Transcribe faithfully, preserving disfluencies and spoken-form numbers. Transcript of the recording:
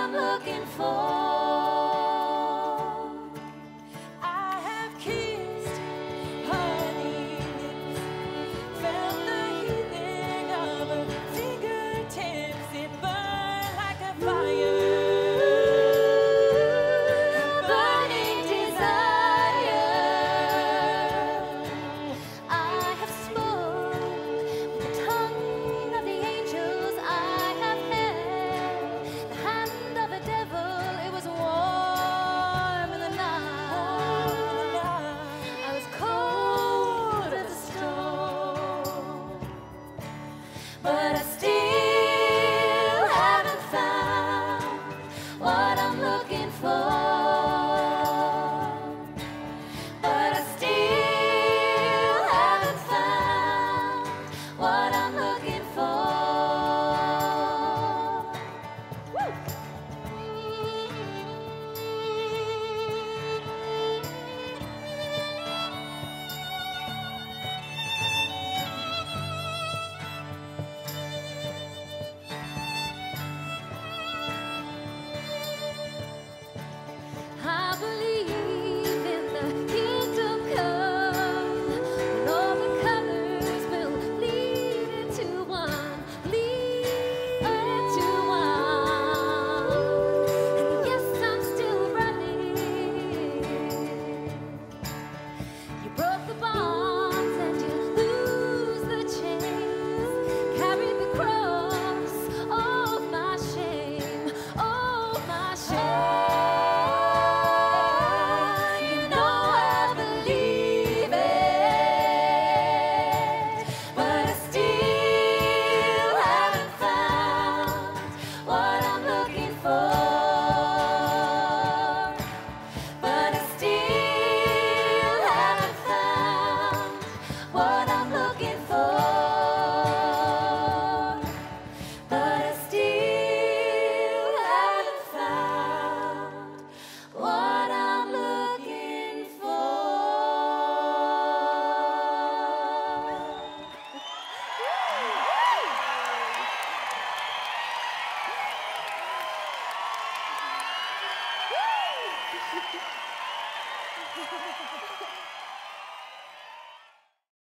I'm looking for. I have kissed honey lips, felt the healing of her fingertips. It burned like a fire. But I still haven't found what I'm looking for. But I still haven't found what I'm looking for. Woo! I believe in the kingdom come, when all the colors will lead into one, lead into one. And yes, I'm still running. You broke the bonds and you lose the chains, carried the cross of my shame, of my shame. Woo!